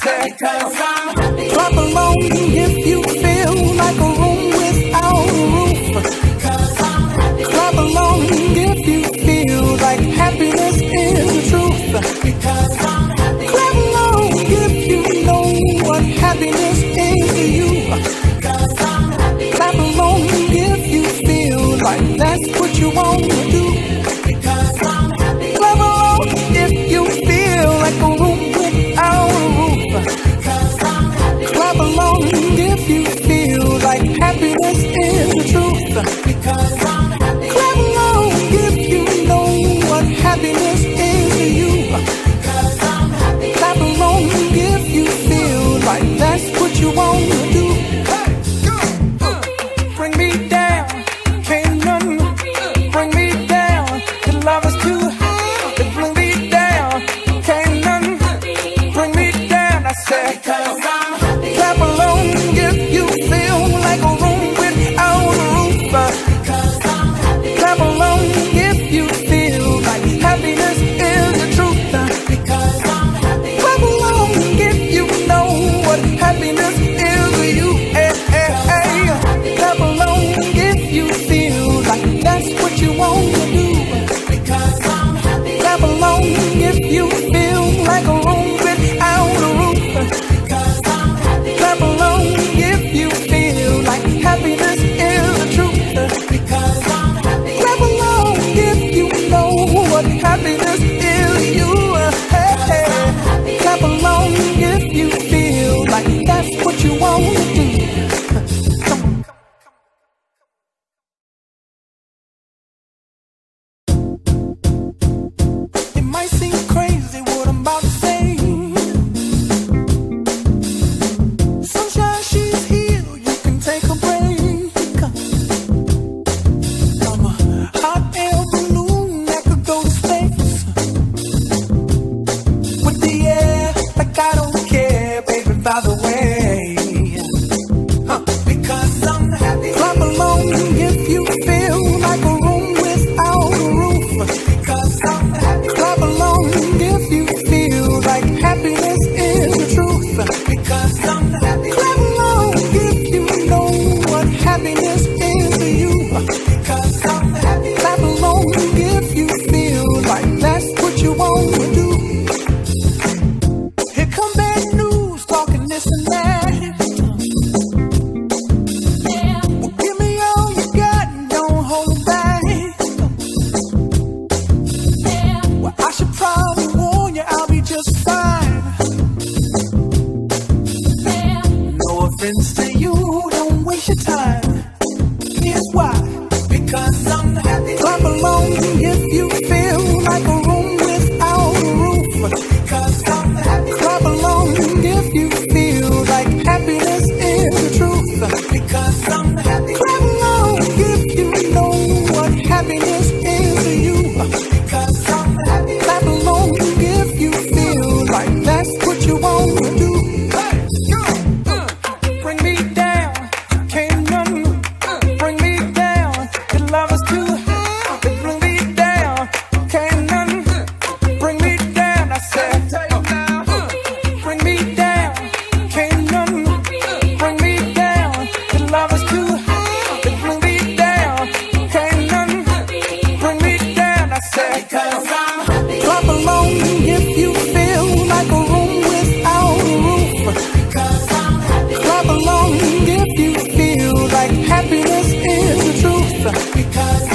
said, because I'm happy. Clap along if you feel like a room without a roof. Because I'm happy. Clap along if you feel like happiness is the truth. Because I'm happy. Clap along if you know what happiness is to you. Because I'm happy. Clap along if you feel like that's what you want to do. Because I'm happy. Clap along if you feel like a room without a roof. Because I'm happy. Clap along if you feel like happiness is the truth. Because I'm happy. Clap along if you know what happiness is to you. Because I'm happy. Clap along if you feel like that's what you want to do. Hey, go. Bring me down, can't none bring me down. Your love is too high to bring me down. Can't none bring me down. I said, because I'm happy. Clap along if you feel like a room without a roof. Because I'm happy. Clap along if you feel like happiness is the truth. Because I'm happy. Clap along if you know what happiness is to you. Hey, hey, hey. Clap along if you feel like that's what you want to do. Because I'm happy. Clap along if you feel like a room without a roof. Because I'm happy. Clap along if you feel like happiness is the truth. Because I'm happy. Clap along if you know what happiness is to you. Hey, hey. Clap along if you feel like that's what you want to do. Come on. It might seem crazy what I'm about to say. Sunshine, she's here, you can take a break. I'm a hot air balloon that could go to space. With the air, like I don't care, baby, by the way. Because I'm happy. Clap along if you feel like a room without a roof. Because I'm happy. Clap along if you feel like happiness is the truth. Because I'm happy. Clap along if you know what happiness is to you. Because I'm happy. Clap along if you feel like that's what you want to do. Here come bad news, talking this and that. Well, give me all you got and don't hold back. Well, I should probably warn you, I'll be just fine. No offense to you, don't waste your time. Here's why. Because I'm happy. Clap along if you feel like a room without a roof. Because I'm happy. Clap along if you feel like happiness is the truth. Because I'm happy. Clap along if you know what happiness is to you. Because I'm happy. Clap along if you feel like that's what you want to do. Hey, go. Bring me down, can't none bring me down. Your love is too high to bring me down. Can't none bring me down. I said, bring me down, can't none bring me down. Your love is too high to bring me down. Can't none bring me down. I said, because I'm happy. Clap along if you feel like a room without a roof. Because I'm happy. Clap along if you feel like happiness is the truth. Because